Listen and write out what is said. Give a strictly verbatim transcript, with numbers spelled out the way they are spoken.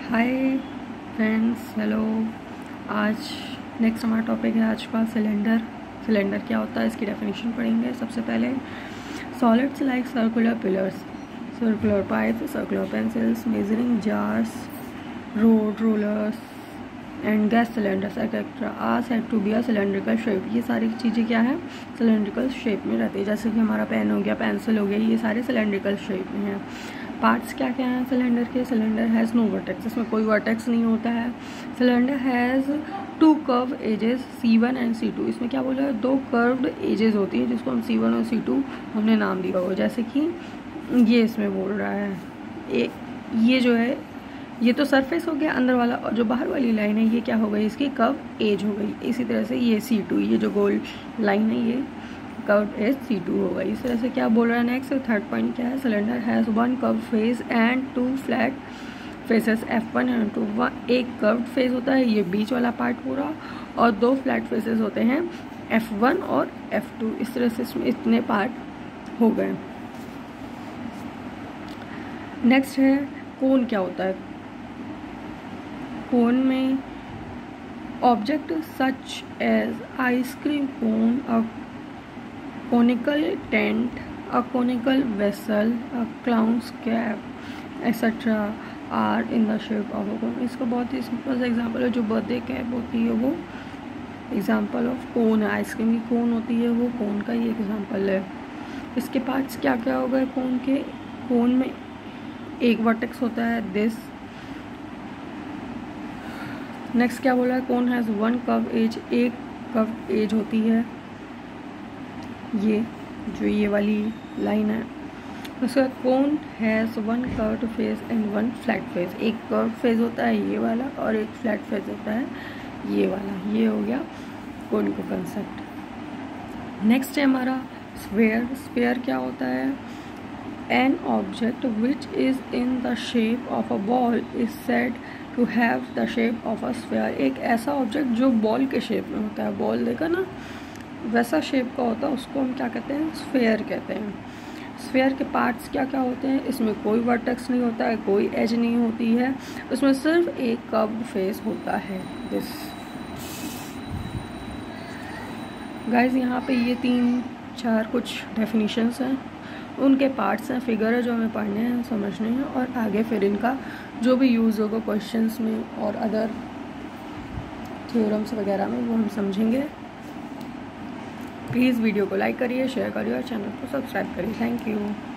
हाय friends, hello. आज next हमारा topic है आज का सिलेंडर। सिलेंडर क्या होता है, इसकी डेफिनेशन पढ़ेंगे। सबसे पहले solids like circular pillars, circular pipes, circular pencils, measuring jars, road rollers and gas cylinders etcetera are said to be a cylindrical shape. ये सारी चीज़ें क्या है, सिलेंड्रिकल शेप में रहती है। जैसे कि हमारा पेन हो गया, पेंसिल हो गया, ये सारे सिलेंड्रिकल शेप में हैं। पार्ट्स क्या क्या हैं सिलेंडर के? सिलेंडर हैज़ नो वर्टेक्स, इसमें कोई वर्टेक्स नहीं होता है। Cylinder has two curve edges C one and C two. इसमें क्या बोला है, दो कर्व्ड एजेस होती है जिसको हम सी वन और सी टू हमने नाम दिया होगा। जैसे कि ये इसमें बोल रहा है, ए, ये जो है ये तो सरफेस हो गया अंदर वाला, और जो बाहर वाली लाइन है ये क्या हो गई, इसकी कर्व एज हो गई। इसी तरह से ये सी टू, ये जो गोल लाइन है ये कर्व एज सी टू होगा। इस तरह से क्या बोल रहा है नेक्स्ट थर्ड पॉइंट क्या है, cylinder has one curve face and two flat faces F one and two. One एक कर्व फेस होता है, ये बीच वाला पार्ट पूरा, और दो फ्लैट फेसेस होते हैं एफ वन और एफ टू। इस तरह से इसमें इतने पार्ट हो गए। नेक्स्ट है कोन क्या होता है। कोन में object such as ice cream cone, a conical tent, a conical vessel, a clown's cap, et cetera are in the shape of a cone। इसका बहुत ही सिंपल सा एग्जांपल है, जो बर्थडे कैप होती है वो एग्जांपल ऑफ कोन है। आइसक्रीम की कोन होती है वो कोन का ही एग्जांपल है। इसके पार्ट्स क्या क्या हो गए कोन के? कोन में एक वर्टेक्स होता है दिस। नेक्स्ट क्या बोला है, cone has one curve edge, एक कर्व एज होती है ये जो ये वाली लाइन है। उसका cone has one curved face and one flat face. एक कर्व फेस होता है ये वाला और एक फ्लैट फेस होता है ये वाला। ये हो गया कोन का कंसेप्ट। नेक्स्ट है हमारा स्फेयर। स्फेयर क्या होता है, an object which is in the shape of a ball is said to have the shape of a sphere. एक ऐसा ऑब्जेक्ट जो बॉल के शेप में होता है, बॉल देखा ना वैसा शेप का होता है, उसको हम क्या कहते हैं, स्फेयर कहते हैं। स्फेयर के पार्ट्स क्या क्या होते हैं, इसमें कोई वर्टेक्स नहीं होता है, कोई एज नहीं होती है, उसमें सिर्फ एक कर्व्ड फेस होता है दिस। गाइस यहाँ पे ये तीन चार कुछ डेफिनेशंस हैं, उनके पार्ट्स हैं, फिगर है जो हमें पढ़ने हैं, समझने हैं, और आगे फिर इनका जो भी यूज़ होगा क्वेश्चंस में और अदर थ्योरम्स वगैरह में वो हम समझेंगे। प्लीज़ वीडियो को लाइक करिए, शेयर करिए और चैनल को सब्सक्राइब करिए। Thank you.